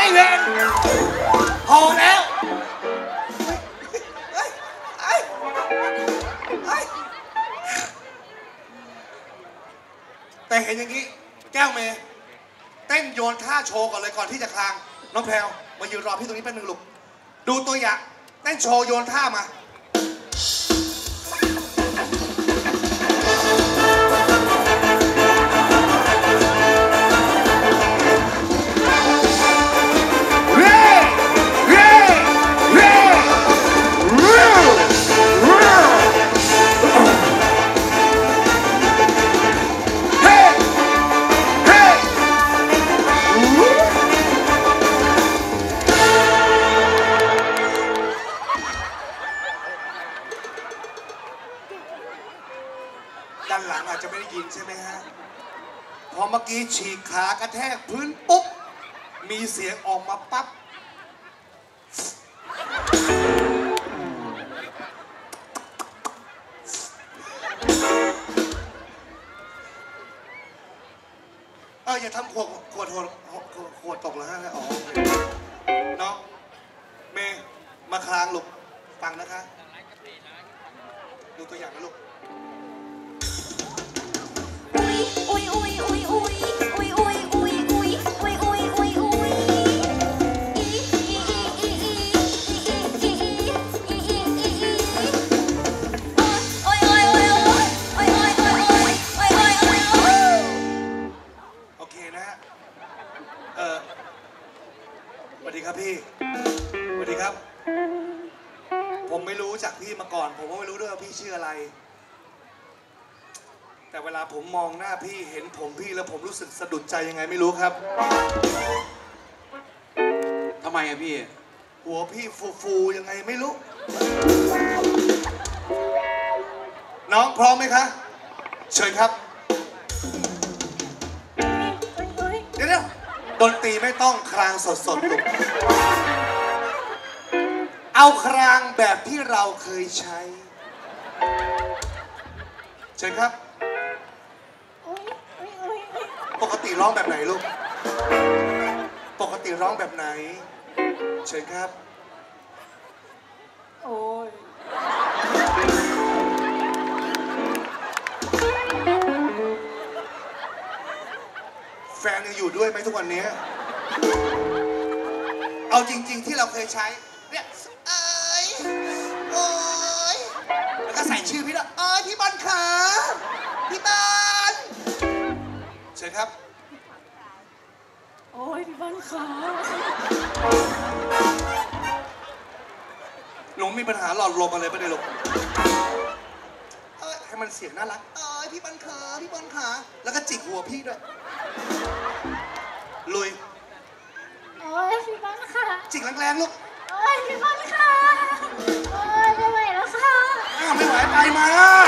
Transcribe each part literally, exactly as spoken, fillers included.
ไอ้เวรพอแล้วแต่เห็นอย่างนี้แก้วเมย์เต้นโยนท่าโชว์ก่อนเลยก่อนที่จะคลางน้องแพรวมายืนรอพี่ตรงนี้แป๊บนึงลูกดูตัวอย่างเต้นโชว์โยนท่ามาด้านหลังอาจจะไม่ได้ยินใช่ไหมฮะพอเมื่อกี้ฉีกขากระแทกพื้นปุ๊บมีเสียงออกมาปั๊บเอออย่าทำขวดขวดขวดขวดตกแล้วฮะอ๋อน้องเมย์มาคลางลูกฟังนะคะดูตัวอย่างนะลูกอุ้ยอุ้ยอุ้ยอุ้ยอุ้ยอุ้ยอุ้ยอุ้ยอุ้ยอุ้ยอุ้ยอุ้ยอุ้ยอีอีอีอีอีอีอีอีอีอีอีโอ้ยโอ้ยโอ้ยโอ้ยโอ้ยโอ้ยโอ้ยโอ้ยโอ้ยโอ้ยโอ้ยโอเคนะฮะเออสวัสดีครับพี่สวัสดีครับผมไม่รู้จักพี่มาก่อนผมก็ไม่รู้ด้วยว่าพี่ชื่ออะไรแต่เวลาผมมองหน้าพี่เห็นผมพี่แล้วผมรู้สึกสะดุดใจยังไงไม่รู้ครับทำไมอะพี่หัวพี่ฟูฟูยังไงไม่รู้น้องพร้อมไหมคะเชิญครับเดี๋ยวเดี๋ยวดนตรีไม่ต้องครางสดสดลูกเอาครางแบบที่เราเคยใช้เชิญครับปกติร้องแบบไหนลูกปกติร้องแบบไหนเชิญครับโอ้ยแฟนยังอยู่ด้วยไหมทุกวันนี้เอาจริงๆที่เราเคยใช้เนี่ยเอ้ยโอ้ยแล้วก็ใส่ชื่อพี่ด้วยเอ้ยพี่บอลขาพี่บอลเชิญครับโอ้ยพี่บอลขาหนูมีปัญหาหลอดลมอะไรปะเนี่ยลูกเอ้ยให้มันเสียงน่ารักเอ้ยพี่บอลขาพี่บอลขาแล้วก็จิกหัวพี่ด้วยลุยโอ้ยพี่บอลขาจิกแรงๆลูกโอ้ยพี่บอลขาโอ้ยไม่ไหวแล้วค่ะอ้าวไม่ไหวไปมา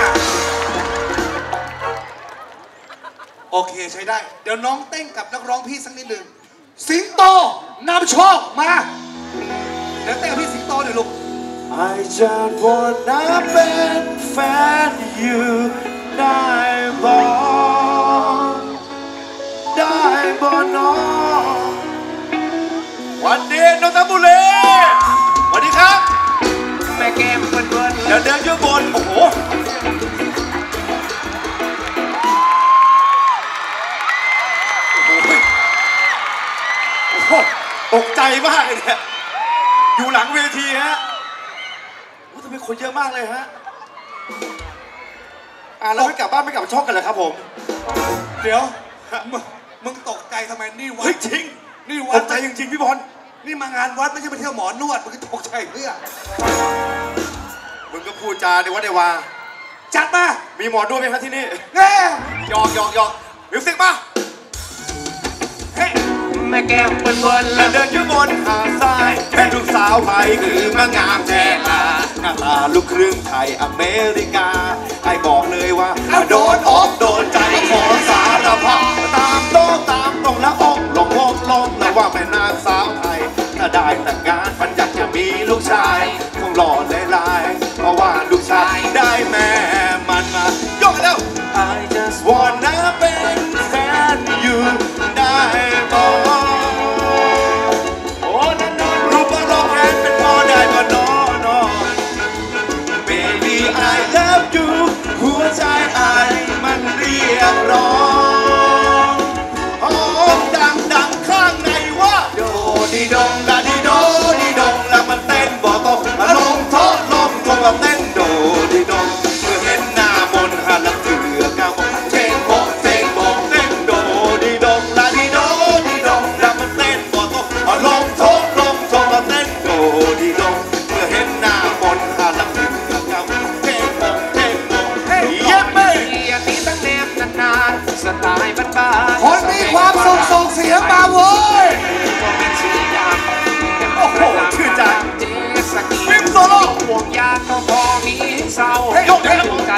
โอเคใช้ได้เดี๋ยวน้องเต้นกับนักร้องพี่สักนิดหนึ่งสิงโตนำโชคมาเดี๋ยวเต้นกับพี่สิงโตหน่อยลูก I just wanna เป็นแฟนอยู่ได้บ่ได้บ่น้องวันนี้นนทบุรีสวัสดีครับแม่แก้มเพื่อนๆเดี๋ยวเดินอยู่บนโอ้โหตกใจมากเลยเนี่ยอยู่หลังเวทีฮะว่าทำไมคนเยอะมากเลยฮะอ่าแล้วไม่กลับบ้านไม่กลับช่องกันเลยครับผมเดี๋ยวมึงมึงตกใจทำไมนี่วัดจริงนี่วัดตกใจจริงๆพี่บอลนี่มางานวัดไม่ใช่ไปเที่ยวหมอนวดมึงตกใจเพื่อมึงก็พูดจาในวัดในวาจัดมามีหมอนวดไหมครับที่นี่เน่หยอกหยอกหยอกมิวสิกมาแม่แก้มเปิ้ลเปิ้ลและเดินอยู่บนหาดทรายแค่ลูกสาวไทยคือมางามแท้ลาหน้าตาลูกครึ่งไทยอเมริกาไอ้บอกเลยว่าโดนอกโดนใจขอสารพัดตามโต๊ะตามตรงแล้วอกลงวงลงเลยว่าแม่นางสาวไทยถ้าได้แต่งงานมันอยากจะมีลูกชายคงหล่อเลยลายเพราะว่าลูกชายได้แม่มันมายกแล้ว I just wanna เป็นแฟนอยู่ได้บ่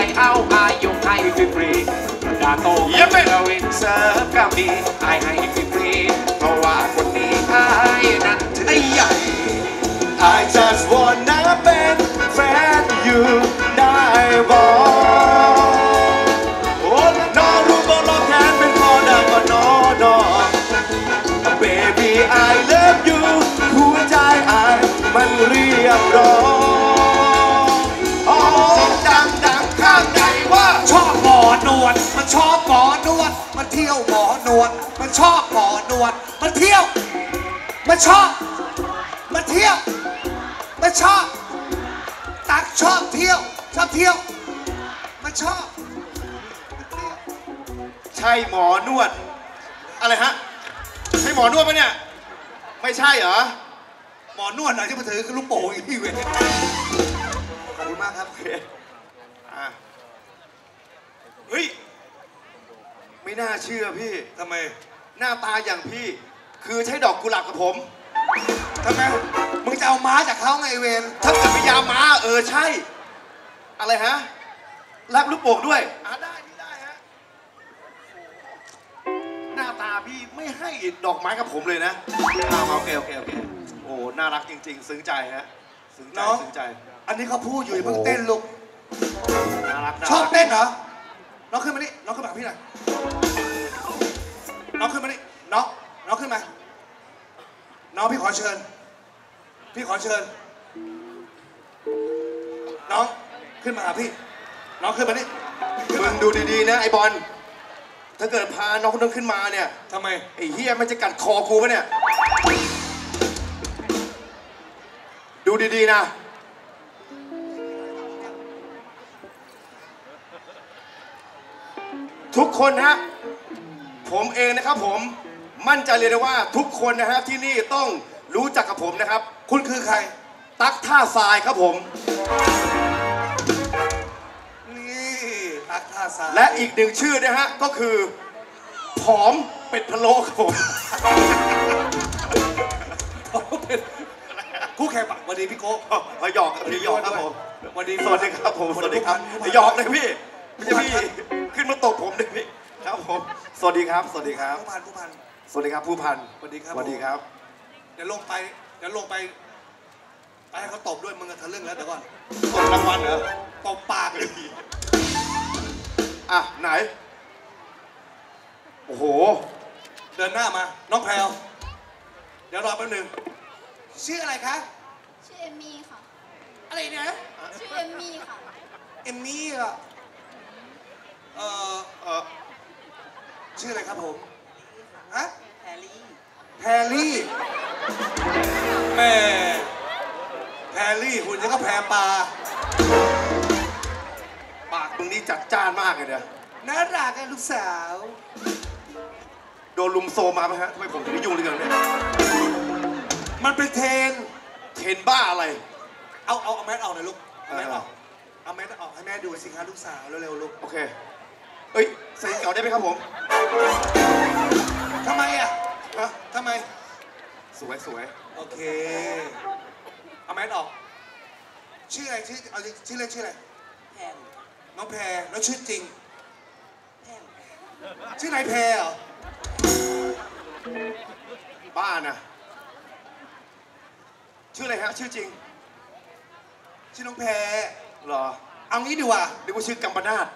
เอาอายุให้ฟรีๆดาโต้เดวินเซิร์ฟก็มีไอให้ฟรีๆเพราะว่าคนนี้ไอ้นั้นไอ้ใหญ่ I just wanna เป็นแฟนอยู่ได้บอกโอ้น้องรู้บอกเราแทนเป็นพอได้ก็น้องน้อง Baby I love you หัวใจไอมันเรียกร้องอ๋อดังดังข้างในว่าชอบหมอนวด มันชอบหมอนวด มันเที่ยวหมอนวด มันชอบหมอนวด มันเที่ยว มันชอบ มันเที่ยว มันชอบ ตักชอบเที่ยว ชอบเที่ยว มันชอบใช่หมอนวด อะไรฮะ ใช่หมอนวดปะเนี่ย ไม่ใช่เหรอหมอนวดไหนที่มาถือคือลูกโป่งอีกพี่เว้ยขอบคุณมากครับโอเคอ่ะเฮ้ย ไม่น่าเชื่อพี่ทำไมหน้าตาอย่างพี่ คือใช้ดอกกุหลาบกับผมทำไม มึงจะเอาม้าจากเขาไงไอ้เวรถ้าเกิดพยาม้าเออใช่ อะไรฮะรับลูกโป่งด้วยอ่ะได้นี่ได้ฮะหน้าตาพี่ไม่ให้ดอกไม้กับผมเลยนะอ่าโอเคโอเคโอเคโอ้น่ารักจริง ๆ ซึ้งใจฮะซึ้งใจน้องซึ้งใจอันนี้เขาพูดอยู่อย่าเพิ่งเต้นลูกน่ารักน่าชอบรักเต้นเหรอ น้องขึ้นมานี่ น้องขึ้นมาหาพี่หน่อย น้องขึ้นมานี่ น้อง น้องขึ้นมา น้องพี่ขอเชิญ พี่ขอเชิญ น้องขึ้นมาหาพี่ น้องขึ้นมานี่ขึ้นมึมางดูดีๆนะไอ้บอลถ้าเกิดพาน้องคนนั้นขึ้นมาเนี่ยทำไมไอ้เฮียมันจะกัดคอกูปะเนี่ย ดูดีๆนะ ทุกคนฮะ ผมเองนะครับผม มั่นใจเลยนะว่าทุกคนนะฮะที่นี่ต้องรู้จักกับผมนะครับคุณคือใครตั๊กท่าทรายครับผมนี่ตักท่าสายและอีกหนึ่งชื่อนะฮะก็คือ ผอมเป็ดพะโล้ครับผมคู่แข่งปะวันนี้พี่โก้มาหยอกกับพี่หยอกครับผมวันนี้สวัสดีครับผม สวัสดีครับหยอกเลยพี่ ไม่ใช่พี่ ขึ้นมาตบผมเลยพี่ ครับผม สวัสดีครับ สวัสดีครับผู้พันผู้พันสวัสดีครับผู้พันสวัสดีครับสวัสดีครับเดี๋ยวลงไป เดี๋ยวลงไป ไปให้เขาตบด้วยมึงกับทะลึ่งแล้วเดี๋ยวก่อนตบรางวัลเหรอตบปากเลยอ่ะ ไหน โอ้โหเดินหน้ามา น้องแพรวเดี๋ยวรอแป๊บนึงชื่ออะไรคะชื่อเอมมี่ค่ะอะไรเนี่ยชื่อเอมมี่ค่ะเอมมี่เหรอเอ่อเออชื่ออะไรครับผมฮะแฮร์รี่แพรลี่แม่แพรลี่หุ่นยังก็แพรปลาปากมึงนี่จัดจ้านมากเลยเนี่ยน่ารักกันลูกสาวโดนลุมโซมมาไหมฮะทำไมผมถึงได้ยุ่งเรื่องเนี่ยมันเป็นเทรนเทรนบ้าอะไรเอาเอาเอาแมสออกหน่อยลูกเอาแมสออกเออเอาแมสออกให้แม่ดูสิคะลูกสาวเร็วๆลูกโอเค เอ้ยใส่เก่าได้ไหมครับผมทำไมอ่ะฮะทำไมสวยสวยโอเค เอาแมสออก ชื่ออะไรชื่อเอาชื่อเล่นชื่ออะไรแพงน้องแพรแล้วชื่อจริงแพงชื่อนายแพรเหรอบ้านะชื่ออะไรฮะ ชื่อจริงชื่อน้องแพรเหรอเอางี้ดีกว่านึกว่าชื่อกัมปนาท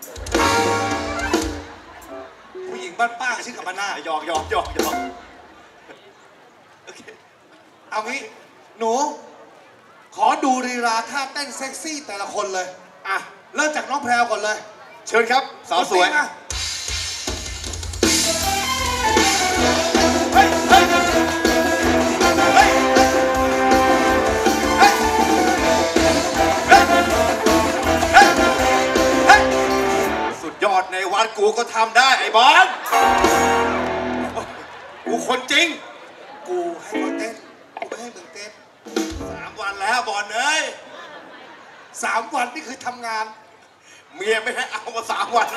ผู้หญิงบ้านป้าชื่อกัมปนาทหยอกหยอกหยอกหยอกโอเคเอางี้ หนู ขอดูลีลาท่าเต้นเซ็กซี่แต่ละคนเลยอ่ะเริ่มจากน้องแพรวก่อนเลยเชิญครับ สาวสวยดนตรีมาเฮ้ยเฮ้ยเฮ้ยเฮ้ยเฮ้ยเฮ้ยเฮ้ยสุดยอดในวันกูก็ทำได้ไอ้บอลกูคนจริงกูให้เขาเต้น กูไม่ให้มึงเต้นสามวันแล้วบอลเอ้ยสามวันนี่คือทำงานเมียไม่ให้เอามาสามวัน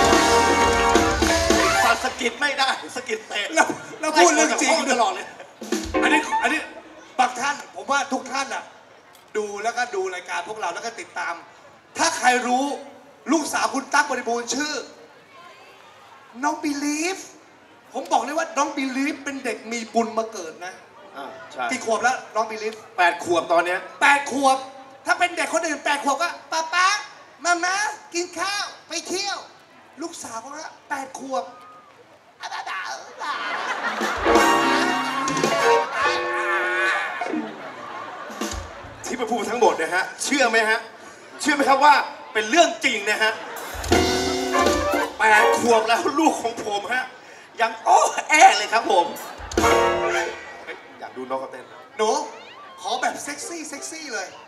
สัตว์สะกิดไม่ได้สะกิดเตะเราเราพูดเรื่องจริงไล่คนจากห้ตลอดเลยอันนี้อันนี้บางท่านผมว่าทุกท่านอ่ะ ดูแล้วก็ดูรายการพวกเราแล้วก็ติดตาม ถ้าใครรู้ลูกสาวคุณตั๊กบริบูรณ์ชื่อ น้องบิลีฟผมบอกเลยว่าน้องบิลีฟเป็นเด็กมีบุญมาเกิดนะอ่าใช่กี่ขวบแล้วน้องบิลีฟแปดขวบตอนเนี้ยแปดขวบ ถ้าเป็นเด็กคนอื่นแปดขวบก็ป๊าป๊ามาม่ากินข้าวไปเที่ยว ลูกสาวเขาละแปดขวบที่มาพูดทั้งหมดนะฮะ เชื่อไหมฮะ เชื่อไหมครับว่าเป็นเรื่องจริงนะฮะแปดขวบแล้วลูกของผมฮะ ยังอ้อแอเลยครับผมเฮ้ยอยากดูน้องเขาเต้นหนูขอแบบเซ็กซี่เซ็กซี่เลย